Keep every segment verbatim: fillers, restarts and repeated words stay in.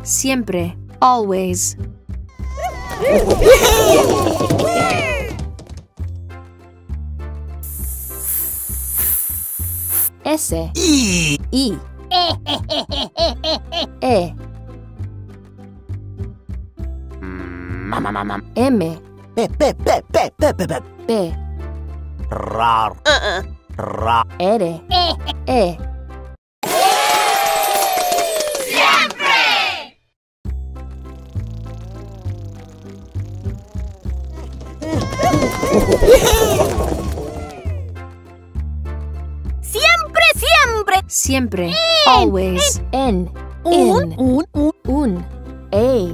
Siempre. Always. S. I. I. E. M. Pe, pe, pe, pe, pe, pe, pe. P. Rar. Uh-uh. Ra. R. E. Siempre, siempre. Siempre. Always. N. Un, In. un, un. Un. A.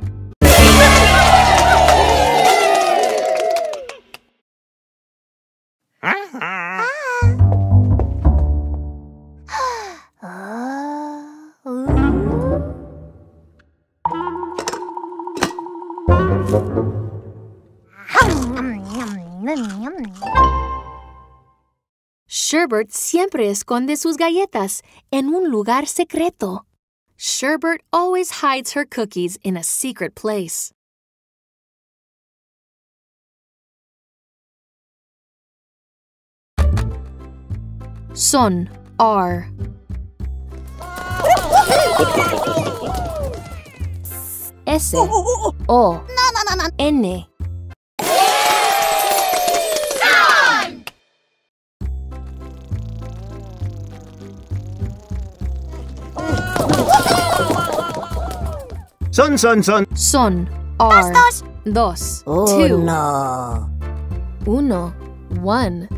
Sherbert siempre esconde sus galletas en un lugar secreto. Sherbert always hides her cookies in a secret place. Son. Are. S. O. No, no, no, no. N. Son, son, son. Son. Are. Dos. Dos. Two. Uno. Uno. One.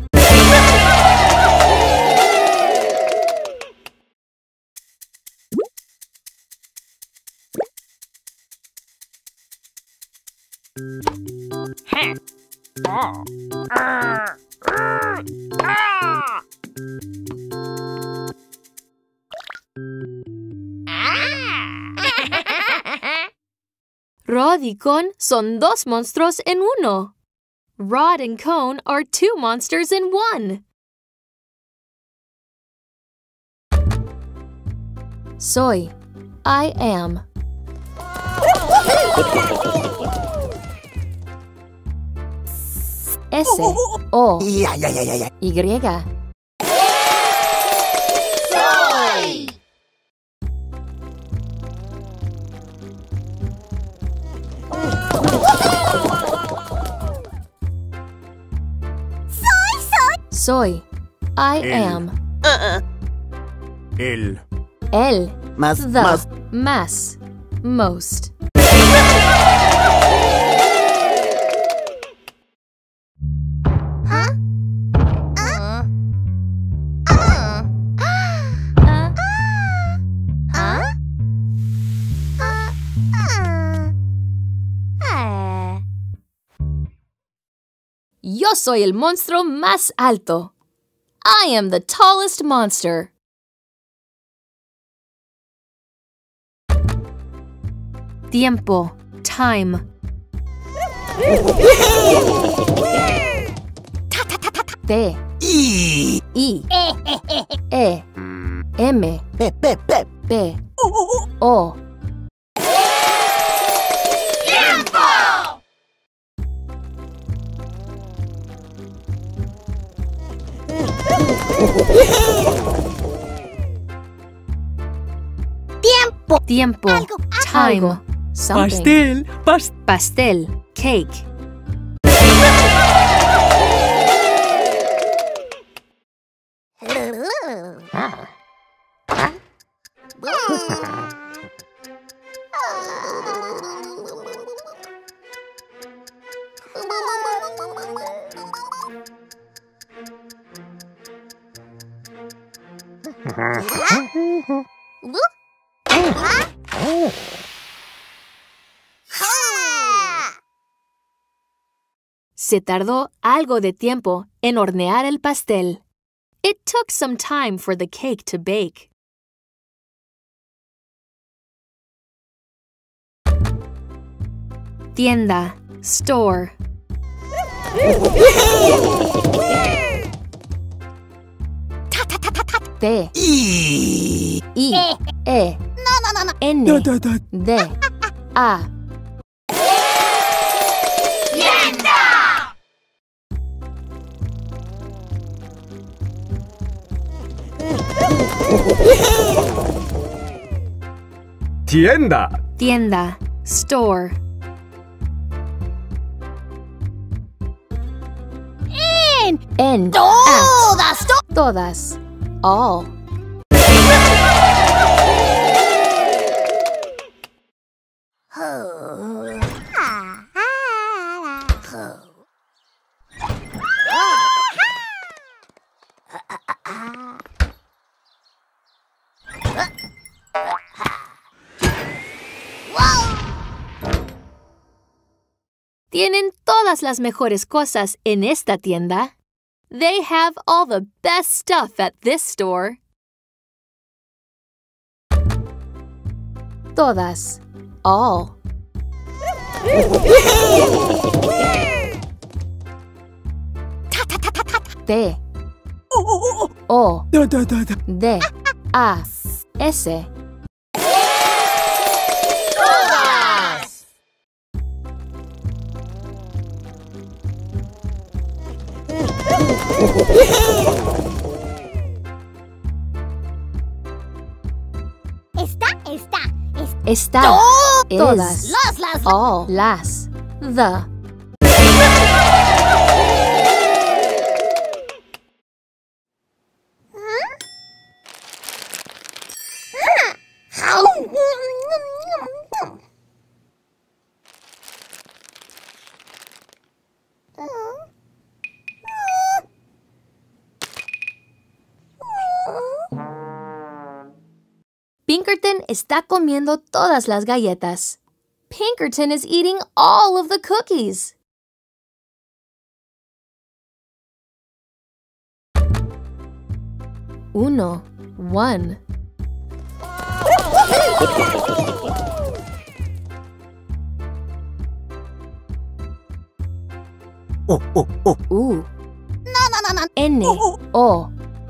Rod y Cone son dos monstruos en uno. Rod and Cone are two monsters in one. Soy. I am. S. O. Ya, ya, ya, ya, ya. Y. Soy. Soy. I El. am. Uh-uh. El. El. Más, The. más. Más. Most. Yo soy el monstruo más alto. I am the tallest monster. Tiempo. Time. T. I. I. E. M. Pe, pe, pe. P. O. Tiempo. Tiempo. Algo, Time. algo. Something. Pastel. Pastel. Pastel. Cake. Se tardó algo de tiempo en hornear el pastel. It took some time for the cake to bake. Tienda. Store. T. I. I. E. No, no, no, N, Da, da, da. D, A. Tienda. Tienda, store. En. En, at, Todas. to- todas, all. Tienen todas las mejores cosas en esta tienda. They have all the best stuff at this store. Todas, all. T, O, Da, da, da, da. D, A, S. Está, está. es- Está, todas, Las, las, las. all, las, the. Pinkerton está comiendo todas las galletas. Pinkerton is eating all of the cookies. Uno, one. Oh, oh, oh. U, No, no, no, no. N, O.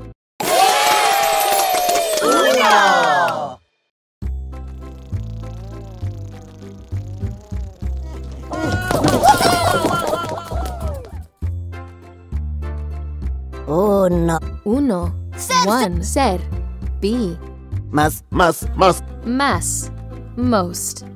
Uno. Uno, Ser, one. Ser, be. Más, más, más. Más, most.